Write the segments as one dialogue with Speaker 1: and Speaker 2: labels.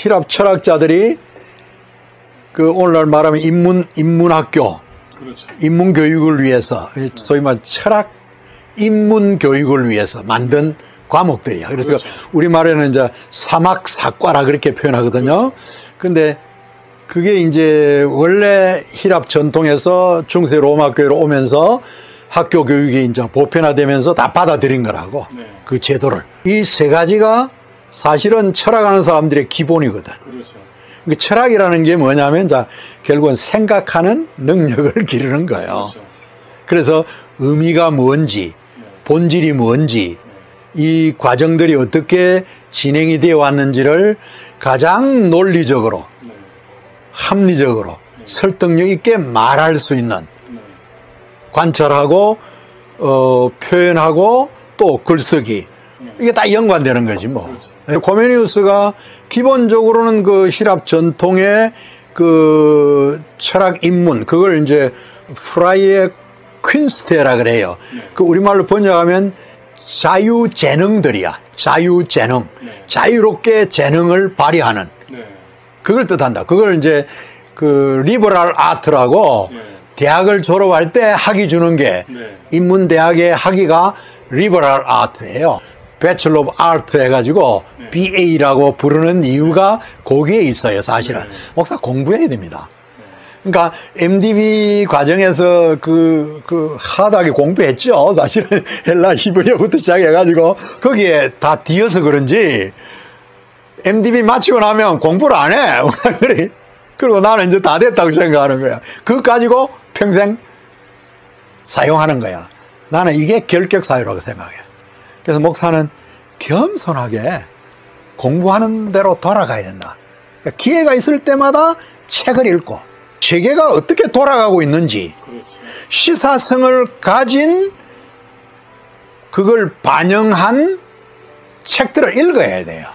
Speaker 1: 히랍 철학자들이 그 오늘날 말하면 인문학교, 그렇죠. 인문교육을 위해서, 소위 말 철학 인문교육을 위해서 만든 과목들이야. 그래서 그렇죠. 우리말에는 이제 사막사과라 그렇게 표현하거든요. 근데 그게 이제 원래 히랍 전통에서 중세 로마 교회로 오면서 학교 교육이 이제 보편화되면서 다 받아들인 거라고. 네. 그 제도를. 이 세 가지가 사실은 철학하는 사람들의 기본이거든. 그렇죠. 철학이라는 게 뭐냐면 자, 결국은 생각하는 능력을 기르는 거예요. 그렇죠. 그래서 의미가 뭔지, 본질이 뭔지, 이 과정들이 어떻게 진행이 되어 왔는지를 가장 논리적으로, 합리적으로, 설득력 있게 말할 수 있는, 관찰하고, 표현하고, 또 글쓰기. 이게 다 연관되는 거지, 뭐. 그렇죠. 코메니우스가 기본적으로는 그 히랍 전통의 그 철학 입문, 그걸 이제 프라이의 퀸스테라 그래요. 그 우리말로 번역하면 자유재능들이야. 자유재능. 자유롭게 재능을 발휘하는. 그걸 뜻한다. 그걸 이제 그 리버럴 아트라고 대학을 졸업할 때 학위 주는 게 인문대학의 학위가 리버럴 아트예요. 배첼러 오브 아트 해가지고 BA라고 부르는 이유가 거기에 있어요. 사실은. 목사 공부해야 됩니다. 그러니까 MDB 과정에서 하다하게 공부했죠. 사실은 헬라 히브리어부터 시작해가지고 거기에 다 뒤어서 그런지 MDB 마치고 나면 공부를 안 해. 그리고 나는 이제 다 됐다고 생각하는 거야. 그거 가지고 평생 사용하는 거야. 나는 이게 결격사유라고 생각해. 그래서 목사는 겸손하게 공부하는 대로 돌아가야 된다. 그러니까 기회가 있을 때마다 책을 읽고 세계가 어떻게 돌아가고 있는지 시사성을 가진 그걸 반영한 책들을 읽어야 돼요.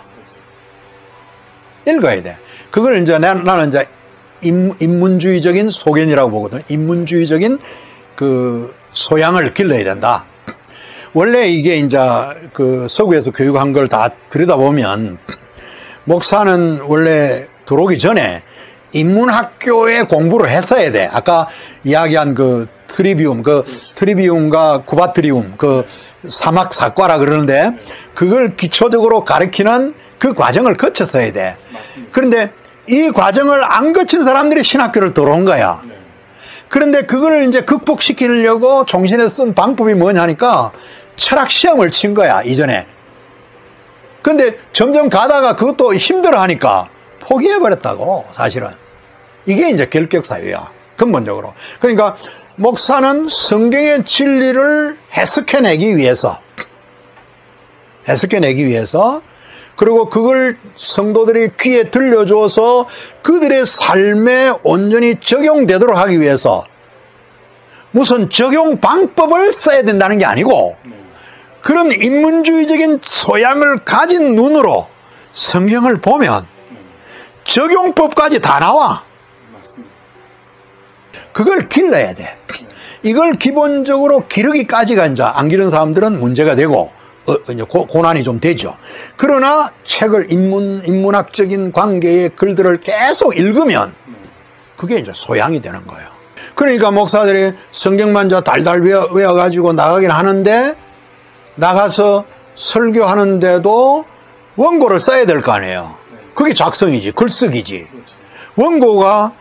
Speaker 1: 읽어야 돼. 그걸 이제 나는 이제 인문주의적인 소견이라고 보거든. 인문주의적인 그 소양을 길러야 된다. 원래 이게 이제 그 서구에서 교육한 걸 다 들여다보면 목사는 원래 들어오기 전에 인문학교에 공부를 했어야 돼. 아까 이야기한 그 트리비움, 트리비움과 구바트리움, 그 사막사과라 그러는데 그걸 기초적으로 가르치는 그 과정을 거쳤어야 돼. 그런데 이 과정을 안 거친 사람들이 신학교를 들어온 거야. 그런데 그걸 이제 극복시키려고 종신에 쓴 방법이 뭐냐 하니까 철학 시험을 친 거야, 이전에. 근데 점점 가다가 그것도 힘들어 하니까 포기해버렸다고, 사실은. 이게 이제 결격사유야, 근본적으로. 그러니까 목사는 성경의 진리를 해석해내기 위해서, 그리고 그걸 성도들이 귀에 들려줘서 그들의 삶에 온전히 적용되도록 하기 위해서 무슨 적용 방법을 써야 된다는 게 아니고 그런 인문주의적인 소양을 가진 눈으로 성경을 보면 적용법까지 다 나와. 그걸 길러야 돼. 이걸 기본적으로 기르기까지가 이제 안 기른 사람들은 문제가 되고 고난이 좀 되죠. 그러나 책을 인문학적인 관계의 글들을 계속 읽으면 그게 이제 소양이 되는 거예요. 그러니까 목사들이 성경만 달달 외워가지고 나가긴 하는데 나가서 설교하는데도 원고를 써야 될 거 아니에요. 그게 작성이지, 글쓰기지. 원고가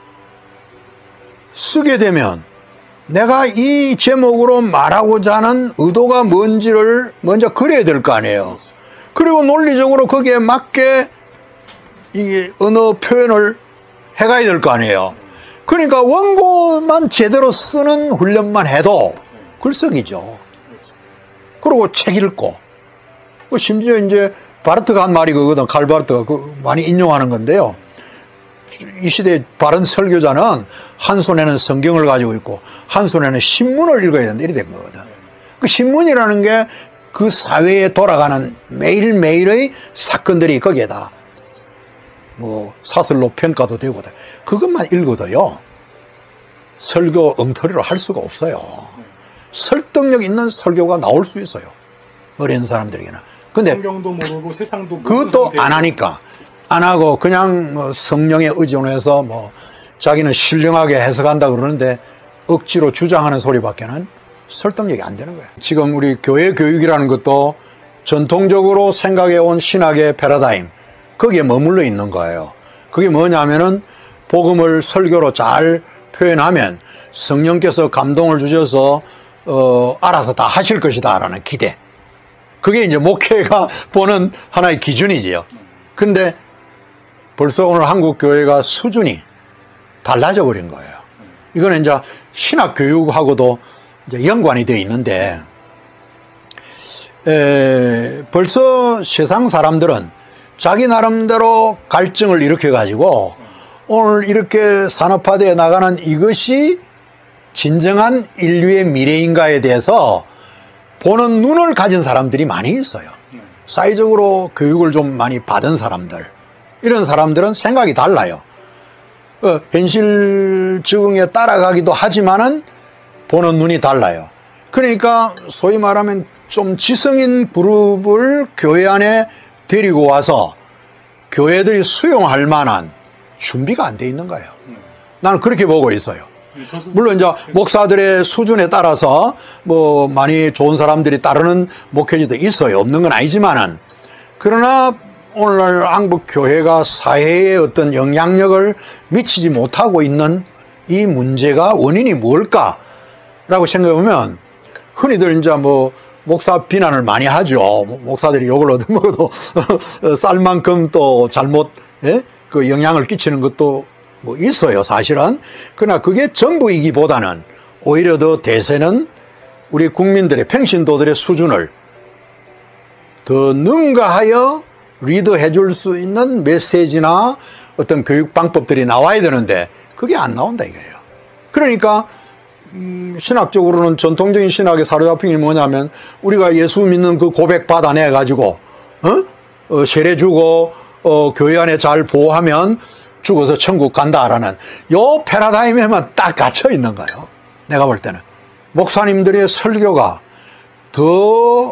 Speaker 1: 쓰게 되면 내가 이 제목으로 말하고자 하는 의도가 뭔지를 먼저 그려야 될 거 아니에요. 그리고 논리적으로 거기에 맞게 이 언어 표현을 해가야 될 거 아니에요. 그러니까 원고만 제대로 쓰는 훈련만 해도 글쓰기죠. 그리고 책 읽고, 심지어 이제 바르트가 한 말이 그거거든. 칼 바르트가 많이 인용하는 건데요. 이 시대의 바른 설교자는 한 손에는 성경을 가지고 있고 한 손에는 신문을 읽어야 된다, 이래 된 거거든. 그 신문이라는 게 그 사회에 돌아가는 매일매일의 사건들이 거기에다 뭐 사설로 평가도 되고 그것만 읽어도요 설교 엉터리로 할 수가 없어요. 설득력 있는 설교가 나올 수 있어요, 어린 사람들에게는. 근데
Speaker 2: 성경도 모르고 세상도 모르고
Speaker 1: 그것도 안 하니까 안 하고 그냥 뭐 성령에 의존해서 뭐 자기는 신령하게 해석한다 그러는데 억지로 주장하는 소리밖에는 설득력이 안 되는 거예요. 지금 우리 교회 교육이라는 것도 전통적으로 생각해온 신학의 패러다임, 거기에 머물러 있는 거예요. 그게 뭐냐면은 복음을 설교로 잘 표현하면 성령께서 감동을 주셔서 알아서 다 하실 것이다 라는 기대. 그게 이제 목회가 보는 하나의 기준이지요. 근데 벌써 오늘 한국 교회가 수준이 달라져 버린 거예요. 이거는 이제 신학 교육하고도 이제 연관이 되어 있는데, 벌써 세상 사람들은 자기 나름대로 갈증을 일으켜 가지고 오늘 이렇게 산업화되어 나가는 이것이 진정한 인류의 미래인가에 대해서 보는 눈을 가진 사람들이 많이 있어요. 사회적으로 교육을 좀 많이 받은 사람들, 이런 사람들은 생각이 달라요. 현실 적응에 따라가기도 하지만은 보는 눈이 달라요. 그러니까 소위 말하면 좀 지성인 그룹을 교회 안에 데리고 와서 교회들이 수용할 만한 준비가 안 돼 있는 거예요. 나는 그렇게 보고 있어요. 물론 이제 목사들의 수준에 따라서 뭐 많이 좋은 사람들이 따르는 목회지도 있어요. 없는 건 아니지만은, 그러나 오늘날 한국 교회가 사회에 어떤 영향력을 미치지 못하고 있는 이 문제가 원인이 뭘까라고 생각해보면, 흔히들 이제 뭐 목사 비난을 많이 하죠. 목사들이 욕을 얻어먹어도 쌀 만큼 또 잘못 그 영향을 끼치는 것도 뭐 있어요, 사실은. 그러나 그게 전부이기보다는 오히려 더 대세는 우리 국민들의, 평신도들의 수준을 더 능가하여 리드해 줄 수 있는 메시지나 어떤 교육 방법들이 나와야 되는데 그게 안 나온다 이거예요. 그러니까 신학적으로는 전통적인 신학의 사로잡힌 게 뭐냐면, 우리가 예수 믿는 그 고백 받아내 가지고 세례 주고 교회 안에 잘 보호하면 죽어서 천국 간다라는 요 패러다임에만 딱 갇혀 있는 거예요. 내가 볼 때는 목사님들의 설교가 더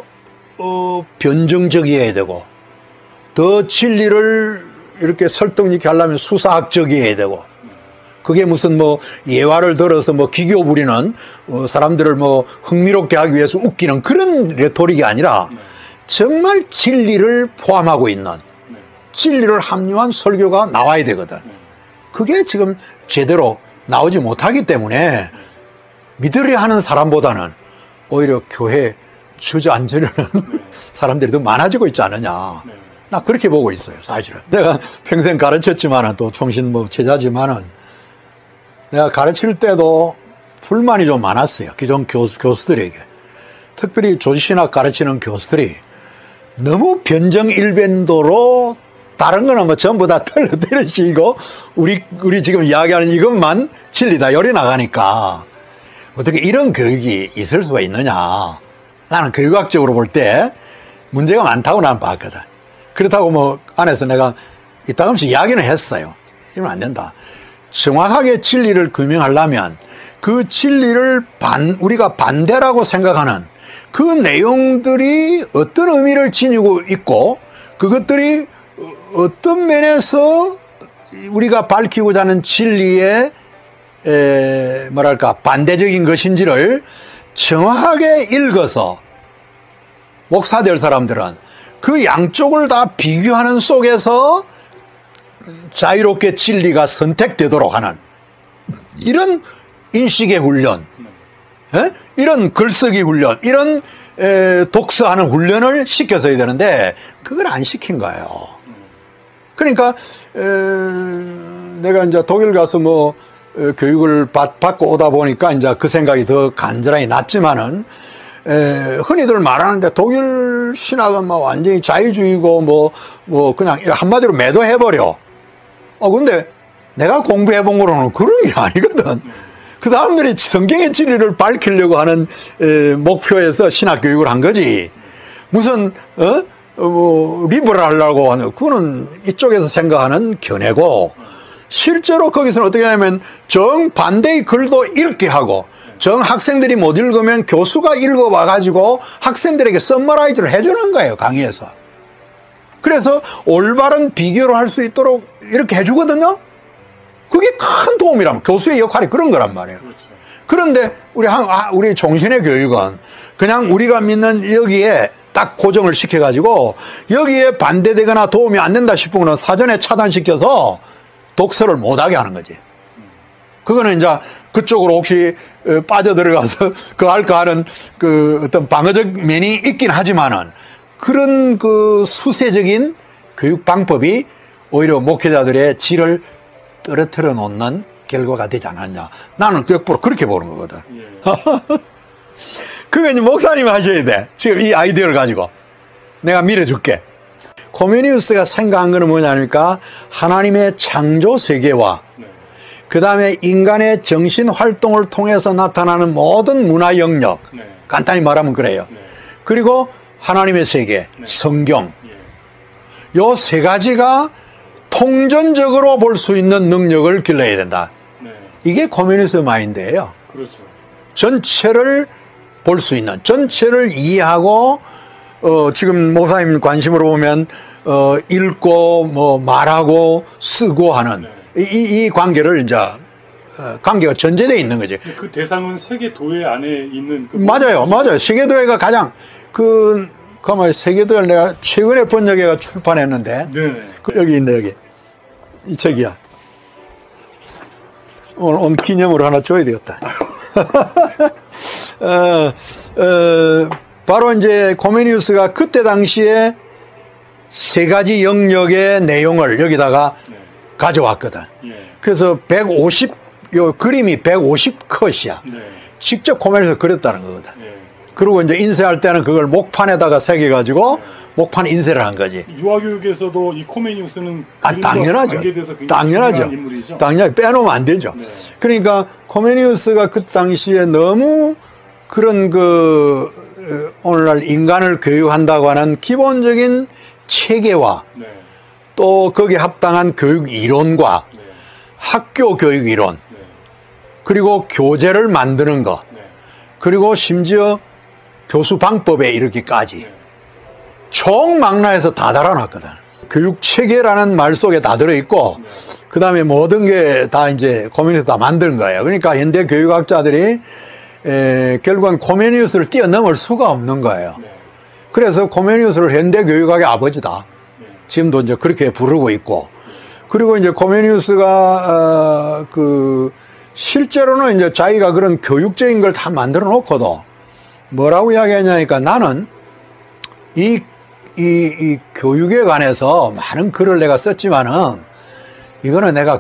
Speaker 1: 변증적이어야 되고, 더 진리를 이렇게 설득 있게 하려면 수사학적이어야 되고, 그게 무슨 뭐 예화를 들어서 뭐 기교 부리는 사람들을 뭐 흥미롭게 하기 위해서 웃기는 그런 레토릭이 아니라 정말 진리를 포함하고 있는, 진리를 합리화한 설교가 나와야 되거든. 그게 지금 제대로 나오지 못하기 때문에 믿으려 하는 사람보다는 오히려 교회 주저앉으려는 사람들이 더 많아지고 있지 않느냐. 나 그렇게 보고 있어요, 사실은. 내가 평생 가르쳤지만은, 또 총신 뭐 제자지만은, 내가 가르칠 때도 불만이 좀 많았어요. 기존 교수들에게. 특별히 조지신학 가르치는 교수들이 너무 변정일변도로 다른 거는 뭐 전부 다 틀어뜨리시고 우리 지금 이야기하는 이것만 진리다 요리 나가니까 어떻게 이런 교육이 있을 수가 있느냐. 나는 교육학적으로 볼 때 문제가 많다고 나는 봤거든. 그렇다고 뭐 안에서 내가 이따금씩 이야기는 했어요. 이러면 안 된다. 정확하게 진리를 규명하려면 그 진리를 우리가 반대라고 생각하는 그 내용들이 어떤 의미를 지니고 있고, 그것들이 어떤 면에서 우리가 밝히고자 하는 진리의 뭐랄까 반대적인 것인지를 정확하게 읽어서 목사 될 사람들은 그 양쪽을 다 비교하는 속에서 자유롭게 진리가 선택되도록 하는 이런 인식의 훈련, 이런 글쓰기 훈련, 이런 독서하는 훈련을 시켜서야 되는데 그걸 안 시킨 거예요. 그러니까 내가 이제 독일 가서 뭐 교육을 받고 오다 보니까 이제 그 생각이 더 간절하게 났지만은, 흔히들 말하는데 독일 신학은 뭐 완전히 자유주의고 뭐 그냥 한마디로 매도해버려. 근데 내가 공부해 본 거로는 그런 게 아니거든. 그 사람들이 성경의 진리를 밝히려고 하는 목표에서 신학 교육을 한 거지. 무슨 리버럴하려고 하는, 그거는 이쪽에서 생각하는 견해고, 실제로 거기서는 어떻게 하냐면 정반대의 글도 읽게 하고, 정 학생들이 못 읽으면 교수가 읽어와 가지고 학생들에게 썸머라이즈를 해주는 거예요, 강의에서. 그래서 올바른 비교를 할 수 있도록 이렇게 해주거든요. 그게 큰 도움이라면 교수의 역할이 그런 거란 말이에요. 그렇죠. 그런데 우리 종신의 교육은 그냥 우리가 믿는 여기에 딱 고정을 시켜가지고 여기에 반대되거나 도움이 안 된다 싶으면 사전에 차단시켜서 독서를 못하게 하는 거지. 그거는 이제 그쪽으로 혹시 빠져들어가서 그 할까 하는 그 어떤 방어적 면이 있긴 하지만은 그런 그 수세적인 교육 방법이 오히려 목회자들의 질을 떨어뜨려 놓는 결과가 되지 않았냐. 나는 역부로 그렇게 보는 거거든. 그거 이제 목사님이 하셔야 돼. 지금 이 아이디어를 가지고. 내가 밀어줄게. 코메니우스가 생각한 거는 뭐냐니까 하나님의 창조 세계와 그 다음에 인간의 정신 활동을 통해서 나타나는 모든 문화 영역. 간단히 말하면 그래요. 그리고 하나님의 세계, 성경. 요 세 가지가 통전적으로 볼 수 있는 능력을 길러야 된다. 이게 코메니우스 마인드예요. 그렇죠. 전체를 볼 수 있는, 전체를 이해하고 지금 목사님 관심으로 보면 읽고 뭐 말하고 쓰고 하는 이 관계를 이제 관계가 전제되어 있는 거지.
Speaker 2: 그 대상은 세계도회 안에 있는 그
Speaker 1: 맞아요. 세계도회가 가장 가만 세계도회를 내가 최근에 번역회가 출판했는데 여기 있네. 여기 이 책이야. 오늘 기념으로 하나 줘야 되겠다. 바로 이제 코메니우스가 그때 당시에 세 가지 영역의 내용을 여기다가 가져왔거든. 그래서 150, 그림이 150컷이야. 직접 코메니우스가 그렸다는 거거든. 그리고 이제 인쇄할 때는 그걸 목판에다가 새겨가지고 목판 인쇄를 한 거지.
Speaker 2: 유아교육에서도 이 코메니우스는
Speaker 1: 당연하죠. 당연하죠. 당연히 빼놓으면 안 되죠. 그러니까 코메니우스가 그 당시에 너무 그런 오늘날 인간을 교육한다고 하는 기본적인 체계와 또 거기에 합당한 교육 이론과 학교 교육 이론 그리고 교재를 만드는 것 그리고 심지어 교수 방법에 이르기까지 총망라해서 다 달아놨거든. 교육체계라는 말 속에 다 들어있고 그 다음에 모든 게 다 이제 코메니우스 다 만든 거예요. 그러니까 현대 교육학자들이 결국은 코메니우스를 뛰어넘을 수가 없는 거예요. 그래서 코메니우스를 현대 교육학의 아버지다. 지금도 이제 그렇게 부르고 있고. 그리고 이제 코메니우스가 실제로는 이제 자기가 그런 교육적인 걸 다 만들어 놓고도 뭐라고 이야기하냐니까 나는 이 교육에 관해서 많은 글을 내가 썼지만은 이거는 내가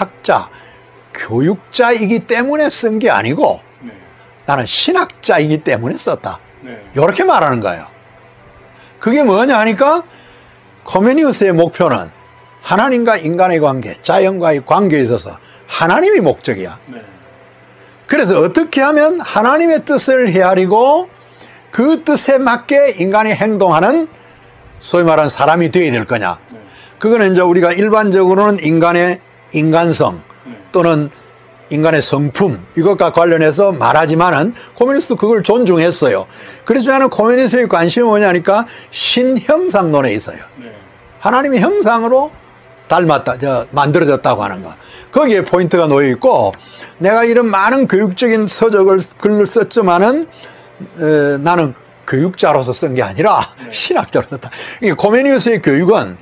Speaker 1: 교육자이기 때문에 쓴 게 아니고 나는 신학자이기 때문에 썼다. 이렇게 말하는 거예요. 그게 뭐냐 하니까 코메니우스의 목표는 하나님과 인간의 관계, 자연과의 관계에 있어서 하나님이 목적이야. 그래서 어떻게 하면 하나님의 뜻을 헤아리고 그 뜻에 맞게 인간이 행동하는 소위 말하는 사람이 되어야 될 거냐. 그거는 이제 우리가 일반적으로는 인간의 인간성 또는 인간의 성품 이것과 관련해서 말하지만은 코메니우스도 그걸 존중했어요. 그렇지만 코메니우스의 관심이 뭐냐니까 신형상론에 있어요. 하나님의 형상으로 만들어졌다고 하는 거. 거기에 포인트가 놓여 있고 내가 이런 많은 교육적인 글을 썼지만은 나는 교육자로서 쓴 게 아니라 신학자로서 썼다. 코메니우스의 교육은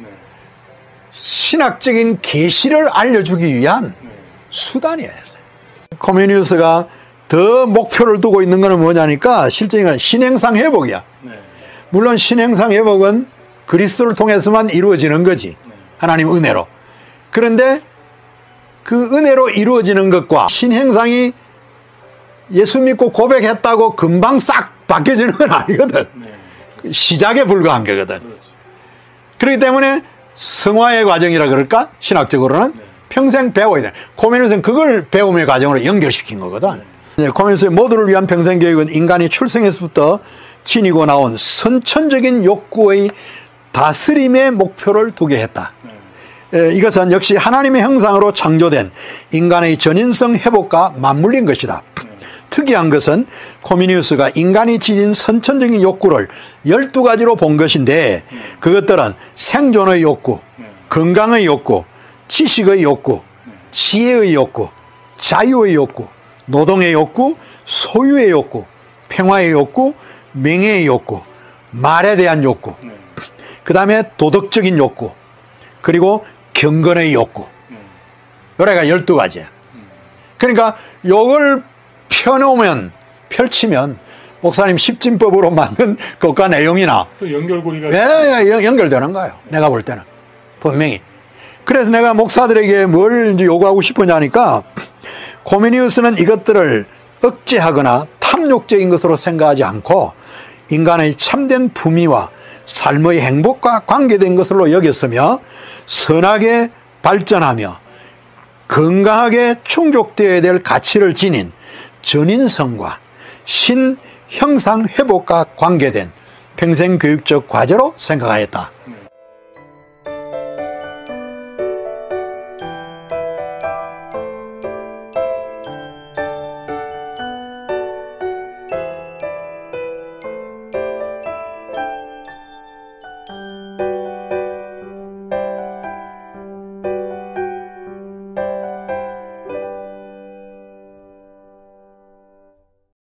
Speaker 1: 신학적인 계시를 알려주기 위한 수단이었어요. 코메니우스가 더 목표를 두고 있는 것은 뭐냐니까 실제는 신행상 회복이야. 물론 신행상 회복은 그리스도를 통해서만 이루어지는 거지. 하나님 은혜로. 그런데 그 은혜로 이루어지는 것과 신행상이 예수 믿고 고백했다고 금방 싹 바뀌어지는 건 아니거든. 시작에 불과한 거거든. 그렇기 때문에 성화의 과정이라 그럴까? 신학적으로는 평생 배워야 돼. 코메니우스는 그걸 배움의 과정으로 연결시킨 거거든. 코메니우스의 모두를 위한 평생교육은 인간이 출생에서부터 지니고 나온 선천적인 욕구의 다스림의 목표를 두게 했다. 이것은 역시 하나님의 형상으로 창조된 인간의 전인성 회복과 맞물린 것이다. 특이한 것은 코미니우스가 인간이 지닌 선천적인 욕구를 12가지로 본 것인데 그것들은 생존의 욕구, 건강의 욕구, 지식의 욕구, 지혜의 욕구, 자유의 욕구, 노동의 욕구, 소유의 욕구, 평화의 욕구, 명예의 욕구, 말에 대한 욕구, 그 다음에 도덕적인 욕구, 그리고 경건의 욕구. 요래가 12가지야. 그러니까 요걸 펼치면 목사님 십진법으로 만든 것과 내용이나
Speaker 2: 또 연결고리가
Speaker 1: 연결되는 거예요. 내가 볼 때는 분명히. 그래서 내가 목사들에게 뭘 이제 요구하고 싶으냐니까 코미니우스는 이것들을 억제하거나 탐욕적인 것으로 생각하지 않고 인간의 참된 품위와 삶의 행복과 관계된 것으로 여겼으며 선하게 발전하며 건강하게 충족되어야 될 가치를 지닌 전인성과 신형상 회복과 관계된 평생 교육적 과제로 생각하였다.